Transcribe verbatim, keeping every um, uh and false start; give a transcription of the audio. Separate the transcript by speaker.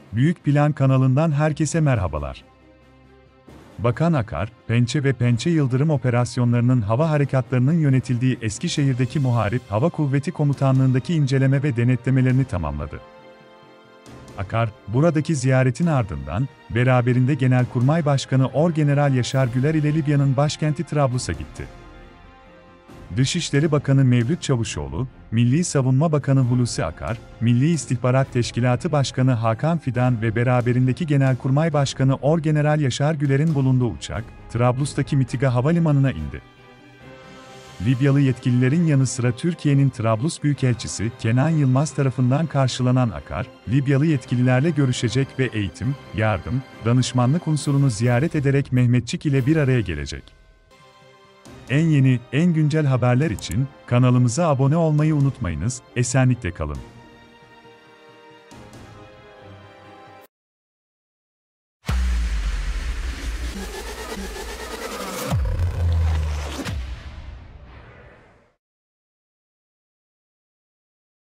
Speaker 1: Büyük Plan kanalından herkese merhabalar. Bakan Akar, Pençe ve Pençe Yıldırım operasyonlarının hava harekatlarının yönetildiği Eskişehir'deki Muharip Hava Kuvveti Komutanlığı'ndaki inceleme ve denetlemelerini tamamladı. Akar, buradaki ziyaretin ardından, beraberinde Genelkurmay Başkanı Orgeneral Yaşar Güler ile Libya'nın başkenti Trablus'a gitti. Dışişleri Bakanı Mevlüt Çavuşoğlu, Milli Savunma Bakanı Hulusi Akar, Milli İstihbarat Teşkilatı Başkanı Hakan Fidan ve beraberindeki Genelkurmay Başkanı Orgeneral Yaşar Güler'in bulunduğu uçak, Trablus'taki Mitiga Havalimanı'na indi. Libyalı yetkililerin yanı sıra Türkiye'nin Trablus Büyükelçisi Kenan Yılmaz tarafından karşılanan Akar, Libyalı yetkililerle görüşecek ve eğitim, yardım, danışmanlık unsurunu ziyaret ederek Mehmetçik ile bir araya gelecek. En yeni, en güncel haberler için kanalımıza abone olmayı unutmayınız, esenlikle kalın.